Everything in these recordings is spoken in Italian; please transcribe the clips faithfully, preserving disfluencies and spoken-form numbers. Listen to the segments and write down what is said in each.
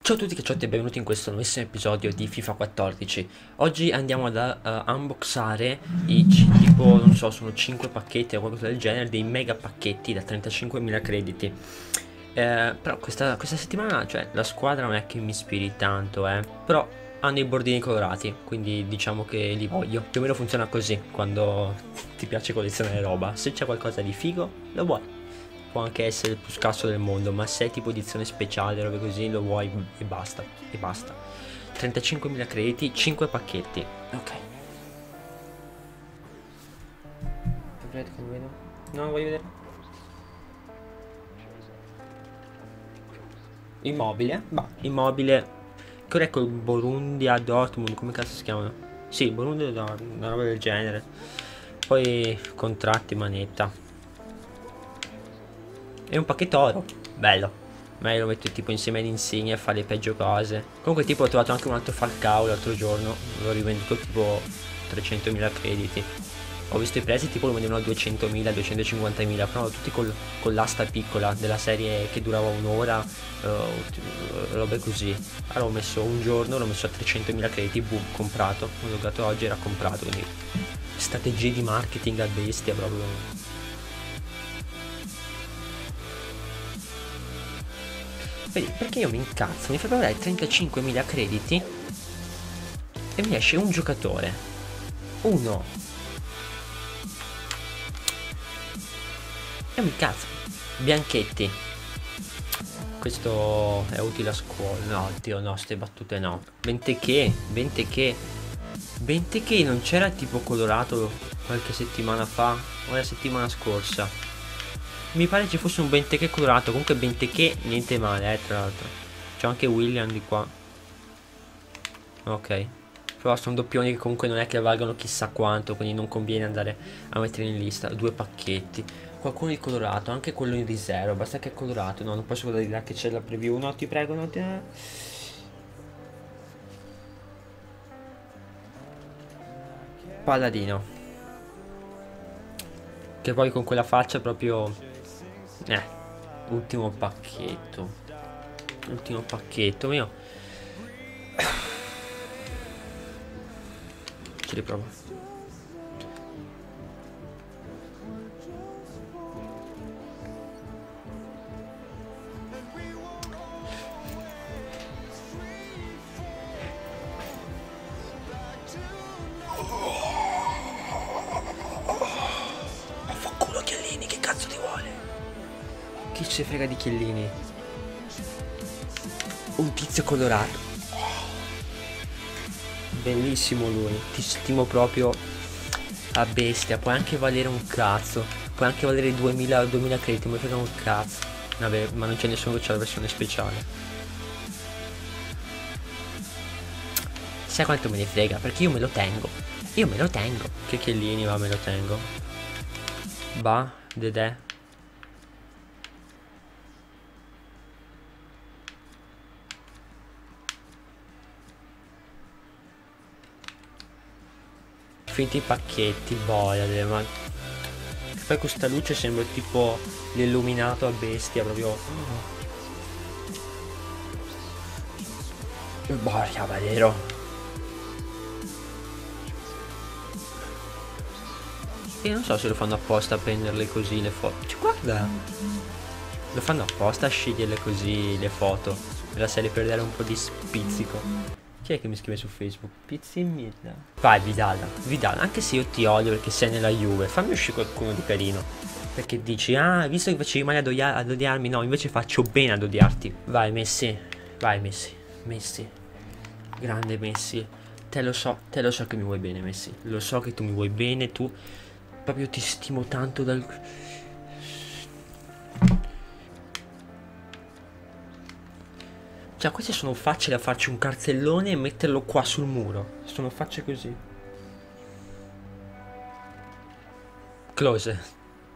Ciao a tutti cacciotti e benvenuti in questo nuovissimo episodio di FIFA quattordici. Oggi andiamo ad uh, unboxare i c- tipo, non so, sono cinque pacchetti o qualcosa del genere, dei mega pacchetti da trentacinquemila crediti. Eh, però questa, questa settimana, cioè, la squadra non è che mi ispiri tanto, eh. Però hanno i bordini colorati, quindi diciamo che li voglio. Più o meno funziona così, quando ti piace collezionare roba. Se c'è qualcosa di figo, lo vuoi. Può anche essere il più scarso del mondo, ma se è tipo edizione speciale, robe così, lo vuoi e basta. E basta. trentacinquemila crediti, cinque pacchetti. Ok. Vedete come vedo? No, voglio vedere. Immobile? Bah, immobile. Che ora ecco il Borussia Dortmund, come cazzo si chiamano? Sì, Borussia Dortmund, una roba del genere. Poi contratti, manetta. E un pacchetto oro. Bello. Ma lo metto tipo insieme ad insigne e fa le peggio cose. Comunque tipo ho trovato anche un altro Falcao l'altro giorno. L'ho rivenduto tipo trecentomila crediti. Ho visto i prezzi tipo lo vendevano a duecentomila, duecentocinquantamila. Però tutti col, con l'asta piccola della serie che durava un'ora. Uh, robe così. Allora ho messo un giorno, l'ho messo a trecentomila crediti. Boom, comprato. Ho giocato oggi, era comprato. Quindi strategie di marketing a bestia proprio. Vedi, perché io mi incazzo, mi fai pagare trentacinquemila crediti e mi esce un giocatore. Uno. E mi incazzo. Bianchetti. Questo è utile a scuola. No, Dio, no, ste battute no. Benteke, Benteke. Benteke non c'era tipo colorato qualche settimana fa o la settimana scorsa. Mi pare ci fosse un Benteke colorato. Comunque Benteke niente male, eh, tra l'altro. C'è anche William di qua. Ok. Però sono doppioni che comunque non è che valgono chissà quanto, quindi non conviene andare a mettere in lista. Due pacchetti. Qualcuno di colorato, anche quello in riserva. Basta che è colorato. No, non posso guardare che c'è la preview. No, ti prego, no, ti... Palladino. Che poi con quella faccia proprio... Eh, ultimo pacchetto. Ultimo pacchetto mio. Ci riprovo. Affanculo Chiellini, che cazzo ti vuole? Chi se frega di Chiellini? Un tizio colorato. Bellissimo lui. Ti stimo proprio a bestia. Puoi anche valere un cazzo. Puoi anche valere duemila, duemila crediti. Mi frega un cazzo. Vabbè, ma non c'è nessuno che c'ha la versione speciale. Sai quanto me ne frega? Perché io me lo tengo. Io me lo tengo. Che Chiellini, va, me lo tengo. Bah, Dedè. Finiti i pacchetti, boia, ma... Che poi questa luce sembra tipo l'illuminato a bestia, proprio... Boia, Valero. Io non so se lo fanno apposta a prenderle così le foto. Cioè, guarda! Lo fanno apposta a sceglierle così le foto. Della serie per dare un po' di spizzico. Chi è che mi scrive su Facebook? Pizzimilla. Vai Vidal, Vidal, anche se io ti odio perché sei nella Juve, fammi uscire qualcuno di carino. Perché dici, ah, visto che facevi male ad, odia ad odiarmi, no, invece faccio bene ad odiarti. Vai Messi, vai Messi, Messi. Grande Messi. Te lo so, te lo so che mi vuoi bene Messi. Lo so che tu mi vuoi bene, tu proprio ti stimo tanto dal... Cioè queste sono facce da farci un cartellone e metterlo qua sul muro. Sono facce così. Close.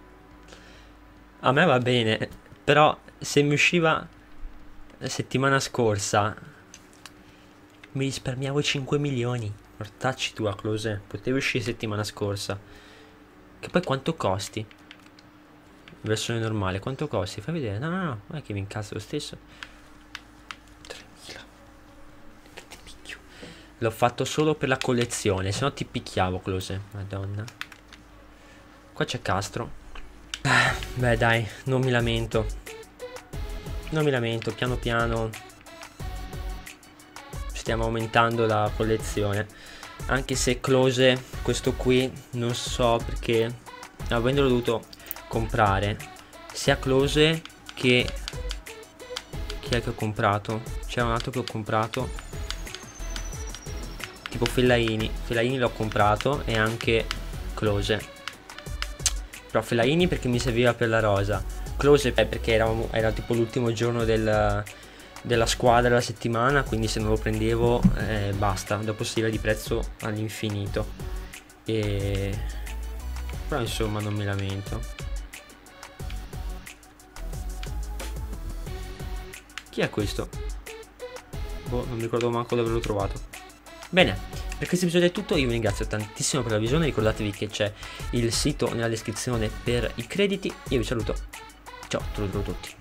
A me va bene. Però se mi usciva la settimana scorsa mi risparmiavo cinque milioni. Mortacci tua Close. Potevi uscire settimana scorsa. Che poi quanto costi? Versione normale. Quanto costi? Fai vedere. No no no. Non è che mi incazzo lo stesso. tremila. L'ho fatto solo per la collezione, se no ti picchiavo, Close. Madonna. Qua c'è Castro. Ah, beh dai, non mi lamento. Non mi lamento, piano piano stiamo aumentando la collezione. Anche se Close, questo qui, non so perché, avendolo dovuto comprare, sia Close che... Chi è che ho comprato? C'era un altro che ho comprato, tipo Fellaini. Fellaini l'ho comprato e anche Close. Però Fellaini perché mi serviva per la rosa. Close perché era, era tipo l'ultimo giorno del, della squadra la settimana, quindi se non lo prendevo eh, basta, dopo si va di prezzo all'infinito. E... però insomma non mi lamento. Chi è questo? Boh, non mi ricordo manco dove l'ho trovato. Bene, per questo episodio è tutto, io vi ringrazio tantissimo per la visione, ricordatevi che c'è il sito nella descrizione per i crediti, io vi saluto, ciao a tutti.